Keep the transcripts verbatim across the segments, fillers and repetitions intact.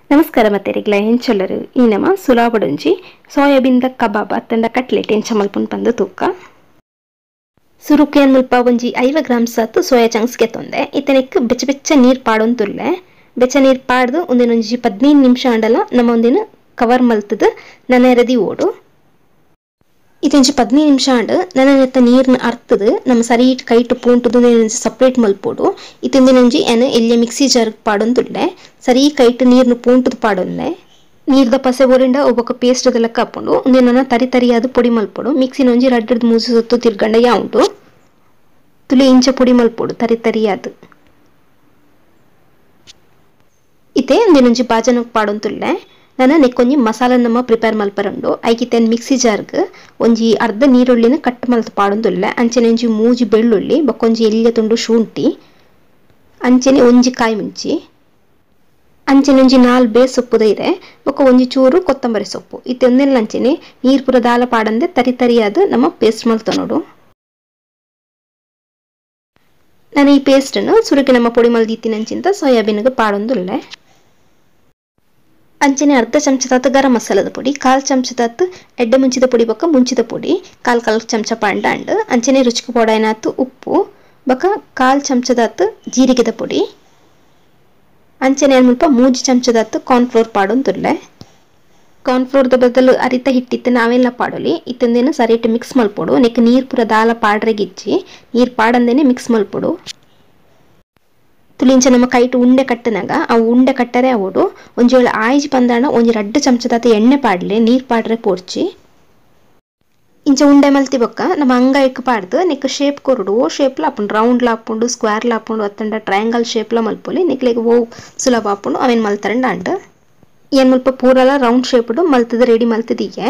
ನಮಸ್ಕಾರ ಮತ್ತೆರಿಗ್ಲ ಹೆಂಚೊಲ್ಲರು ಈ ನಮ ಸುಲಾಬಡೊಂಜಿ ಸೋಯಾಬೀನ್ದ ಕಬಾಬ್ ಅತ್ತಂಡ ಕಟ್ಲೆಟ್ ಎಂಚ ಮಲ್ಪುನ್ ಪಂದು ತೂಕ ಸುರುಕು ಏನ್ ಮುಲ್ಪ ಒಂಜಿ ಐವ ಗ್ರಾಮ್ಸ್ ಆತು ಸೋಯಾ ಚಂಕ್ಸ್ ಗೆತ್ತೊಂದೆ ಇತನೆಕ್ ಬೆಚ್ಚ ಬೆಚ್ಚ ನೀರ್ ಪಾಡೊನ್ ತುಲ್ಲೆ ಬೆಚ್ಚ ನೀರ್ ಪಾಡ್ದು ಒಂದಿನ ಒಂಜಿ ಹದಿನೈದು ನಿಮಿಷ ಅಂಡಲ ನಮ್ಮ ಒಂದಿನ ಕವರ್ ಮಲ್ತದು ನನ್ನ ಎರದಿ ಓಡು ಇತ್ತೊಂಜಿ ಹದಿನೈದು ನಿಮಿಷ ಅಂಡ್ ನನ್ನ ನೆತ್ತ ನೀರ್ನ ಅರ್ತದು ನಮ್ಮ ಸರಿ ಕೈಟ್ ಪೂಂಟುದು ಸಪ್ರೇಟ್ ಮಲ್ಪೋಡು ಇತ್ತೊಂದಿನೊಂಜಿ ಏನು ಎಲ್ಲಿ ಮಿಕ್ಸಿ ಜಾರ್ ಪಾಡೊನ್ ತುಲ್ಲೆ ಸರಿ ಕೈಟ್ ನೀರ್ನ ಪೂಂಟುದು ಪಾಡೊಂದೆ ನೀರ್ದ ಪಸೆ ಬೋರಿಂಡ ಒಬ್ಬೊಕ್ಕ ಪೇಸ್ಟ್ ಲೆಕ್ಕ ಹಾಕೊಂಡು ಒಂದಿನ ತರಿ ತರಿಯಾದ ಪೊಡಿ ಮಲ್ಪೋಡು ಮಿಕ್ಸಿನ ಒಂಜಿ ರಡ್ಡದ ಮೂಸು ಸೊತ್ತು ತಿರ್ಗಂಡ ಯಾವುಂಟು ತುಲಿ ಇಂಚ ಪೊಡಿ ಮಲ್ಪೋಡು ತರಿ ತರಿಯಾದ ಇತ್ತೆ ಒಂದಿನೊಂಜಿ ಬಾಜನಕ್ಕೆ ಪಾಡೊನ್ ತುಲ್ಲೆ ನಾನು ನೆಕ್ಕೊಂಜಿ ಮಸಾಲ ನಮ್ಮ ಪ್ರಿಪೇರ್ ಮಲ್ಪರಂಡು ಐಕಿತ್ತೇನು ಮಿಕ್ಸಿ ಜಾರ್ಗೆ ಒಂಜಿ ಅರ್ಧ ನೀರುಳ್ಳಿನ ಕಟ್ ಮಲ್ತು ಪಾಡೊಂದುಲ್ಲೆ ಅಂಚನೆ ಒಂಜಿ ಮೂಜಿ ಬೆಳ್ಳುಳ್ಳಿ ಬಕ್ಕೊಂಜಿ ಎಲ್ಯ ತುಂಡು ಶುಂಠಿ ಅಂಚನೆ ಒಂಜಿ ಕಾಯಿ ಮುಂಚಿ ಅಂಚನೆ ಒಂಜಿ ನಾಲ್ ಬೇ ಸೊಪ್ಪು ಇದೆ ಬೊಕ್ಕ ಒಂಜಿ ಚೂರು ಕೊತ್ತಂಬರಿ ಸೊಪ್ಪು ಇತ್ತೊಂದೆಲ್ಲ ಅಂಚನೆ ನೀರು ಪುರ ದಾಲ ಪಾಡಂದೆ ತರಿ ತರಿಯಾದ ನಮ್ಮ ಪೇಸ್ಟ್ ಮಲ್ತ ನೋಡು ನಾನು ಈ ಪೇಸ್ಟನ್ನು ಸುರುಕಿ ನಮ್ಮ ಪೊಡಿ ಮಲ್ದಿತ್ತಿನಂಚಿಂತ ಸೋಯಾಬೀನ್ಗೆ ಪಾಡೊಂದುಲ್ಲೆ ಅಂಚನೆ ಅರ್ಧ ಚಮಚದಾತು ಗರಂ ಮಸಾಲದ ಪೊಡಿ ಕಾಲ್ ಚಮಚದಾತು ಎಡ್ಡ ಮುಂಚಿದ ಪೊಡಿ ಬೊಕ್ಕ ಮುಂಚಿದ ಪೊಡಿ ಕಾಲ್ ಕಾಲ್ ಚಮಚ ಪಾಂಡ ಅಂಡ್ ಅಂಚನೆ ರುಚಿಗೆ ಪೋಡಾಯಿನಾತು ಉಪ್ಪು ಬೊಕ್ಕ ಕಾಲ್ ಚಮಚದಾತು ಜೀರಿಗೆದ ಪೊಡಿ ಅಂಚನೆ ಏನು ಮುಲ್ಪ ಮೂಜಿ ಚಮಚದಾತು ಕಾರ್ನ್ಫ್ಲೋರ್ ಪಾಡೊಂದುಲ್ಲೆ ಕಾರ್ನ್ಫ್ಲೋರ್ದ ಬದಲು ಅರಿತ ಹಿಟ್ಟಿತ್ತು ನಾವೆಲ್ಲ ಪಾಡೋಲಿ ಇತ್ತೊಂದೇನು ಸರಿಟ್ಟು ಮಿಕ್ಸ್ ಮಲ್ಪೋಡು ನೆಕ್ ನೀರು ಪುರ ದಾಲ ಪಾಡ್ರೆಗಿಚ್ಚಿ ನೀರು ಪಾಡಂದೇನೆ ಮಿಕ್ಸ್ ಮಲ್ಪೋಡು ತುಲಿಂಚ ನಮ್ಮ ಕೈಟ್ ಉಂಡೆ ಕಟ್ಟನಾಗ ಆ ಉಂಡೆ ಕಟ್ಟರೆ ಅವಡು ಒಂಜಿ ವೇಳೆ ಆಯ್ಜಿ ಪಂದಾಣ ಒಂಜಿ ರಡ್ಡು ಚಮಚದಾತ ಎಣ್ಣೆ ಪಾಡ್ಲೆ ನೀರು ಪಾಡ್ರೆ ಪೋಡ್ಚಿ ಇಂಚ ಉಂಡೆ ಮಲ್ತಿ ಬೊಕ್ಕ ನಮ್ಮ ಅಂಗಾಯಕ್ಕೆ ಪಾಡ್ದು ನೆಕ್ ಶೇಪ್ ಕೊರಡು ಓ ಶೇಪ್ಲ ಹಾಪುಂಡು ರೌಂಡ್ಲ ಹಾಪುಂಡು ಸ್ಕ್ವೇರ್ಲ ಹಾಪುಂಡು ಅತ್ತಂಡ ಟ್ರಯಾಂಗಲ್ ಶೇಪ್ಲ ಮಲ್ಪೊಲಿ ನೆಕ್ಲೆಗೆ ಓ ಸುಲಭ ಹಾಪುಂಡು ಅವೇನು ಮಲ್ತಾರಂಡ ಅಂಡ್ ಏನು ಮುಲ್ಪ ಪೂರಲ ರೌಂಡ್ ಶೇಪ್ಡು ಮಲ್ತದ ರೆಡಿ ಮಲ್ತದಿಗೆ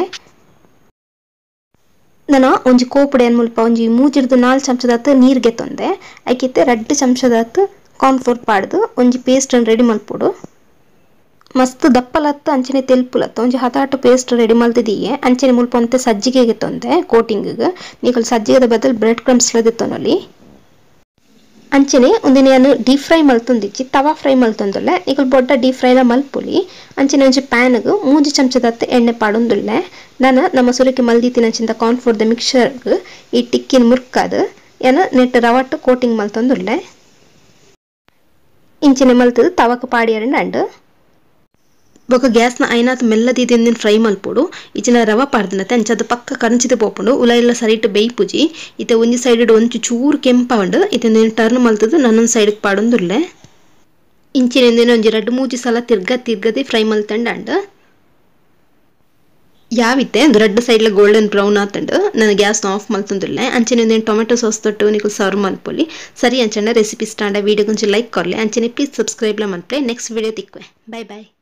ನಾನು ಒಂಜಿ ಕೋಪುಡು ಏನು ಮುಲ್ಪ ಒಂಜಿ ಮೂಜಿಡ್ದು ನಾಲ್ ಚಮಚದಾತ ನೀರು ಗೆತ್ತೊಂದೆ ಐಕಿತ್ತೆ ರಡ್ಡು ಚಮಚದಾತ ಕಾರ್ನ್ಫ್ಲೋರ್ ಪಾಡ್ದು ಒಂಜಿ ಪೇಸ್ಟ್ ರೆಡಿ ಮಲ್ಪೋಡು ಮಸ್ತ್ ದಪ್ಪಲತ್ತ ಅಂಚನೆ ತೆಲ್ಪುಲತ್ತ ಒಂಜಿ ಹತಾಟು ಪೇಸ್ಟ್ ರೆಡಿ ಮಲ್ತಿದೀಗೆ ಅಂಚನೆ ಮುಲ್ಪ ಅಂತೆ ಸಜ್ಜಿಗೆಗೆ ತೊಂದೆ ಕೋಟಿಂಗಿಗೆ ನೀವು ಸಜ್ಜಿಗೆದ ಬದಲು ಬ್ರೆಡ್ ಕ್ರಮ್ಸ್ಲ ತೆತ್ತೊನೊಲಿ ಅಂಚನೆ ಒಂದಿನ ನಾನು ಡೀಪ್ ಫ್ರೈ ಮಲ್ತೊಂದಿಚ್ಚಿ ತವಾ ಫ್ರೈ ಮಲ್ತೊಂದುಲ್ಲೆ ಈಗ ಬೊಡ್ಡ ಡೀಪ್ ಫ್ರೈಲ ಮಲ್ಪುಲಿ ಅಂಚನೆ ಒಂಜಿ ಪ್ಯಾನ್ಗೆ ಮೂಜಿ ಚಮಚದತ್ತ ಎಣ್ಣೆ ಪಾಡೊಂದುಲ್ಲೆ ನಾನು ನಮ್ಮ ಸುರಕಿ ಮಲ್ದಿತ್ತಿನಂಚಿಂದ ಕಾರ್ನ್ಫ್ಲೋರ್ದ ಮಿಕ್ಸರ್ಗೆ ಈ ಟಿಕ್ಕಿನ ಮುರ್ಕಾದು ಏನು ನೆಟ್ ರವಟ್ಟು ಕೋಟಿಂಗ್ ಮಲ್ತೊಂದುಲ್ಲೆ ಇಂಚಿನ ಮಲ್ತದು ತವಕ ಪಾಡಿಯರಂಡ ಅಂಡ್ ಬೊಕ ಗ್ಯಾಸ್ನ ಐನಾತ್ ಮೆಲ್ಲದಿದ್ದೆಂದಿನ ಫ್ರೈ ಮಲ್ಪೋಡು ಇಚಿನ ರವ ಪಾಡ್ದಿನತ್ತೆ ಅಂಚದ ಪಕ್ಕ ಕರಂಚಿದ ಪೋಪುಂಡು ಉಲ ಎಲ್ಲ ಸರಿಟ್ ಬೇಯ್ಪುಜಿ ಇತ್ತೆ ಒಂಜಿ ಸೈಡ್ ಒಂಚು ಚೂರು ಕೆಂಪಂಡು ಇತ್ತೆ ಟರ್ನ್ ಮಲ್ತದು ನನ್ನೊಂದು ಸೈಡ್ಗೆ ಪಾಡೊಂದುಲ್ಲೆ ಇಂಚಿನ ಒಂಜಿ ರಡ್ಡು ಮೂಜಿ ಸಲ ತಿರ್ಗ ತಿರ್ಗದೆ ಫ್ರೈ ಮಲ್ತಂಡ ಅಂಡ್ ಯಾವಿತ್ತೆ ಒಂದು ರಡ್ಡು ಸೈಡ್ಲ ಗೋಲ್ಡನ್ ಬ್ರೌನ್ ಆತಂಡು ನಾನು ಗ್ಯಾಸ್ನ ಆಫ್ ಮಲ್ತೊಂದುಲ್ಲೆ ಅಂಚನೆ ಒಂದೇನು ಟೊಮೆಟೊ ಸಾಸ್ ತೊಟ್ಟು ನೀವು ಸರ್ವ್ ಮಲ್ಪೊಲಿ ಸರಿ ಅಂಚಂಡ ರೆಸಿಪಿ ಸ್ಟಾಂಡ ವೀಡಿಯೋ ಕೊಂಚ ಲೈಕ್ ಕೊರ್ಲೆ ಅಂಚನೆ ಪ್ಲೀಸ್ ಸಬ್ಸ್ಕ್ರೈಬ್ಲ ಮಲ್ಪೆ ನೆಕ್ಸ್ಟ್ ವೀಡಿಯೋ ತಿಕ್ವೆ ಬೈ ಬೈ.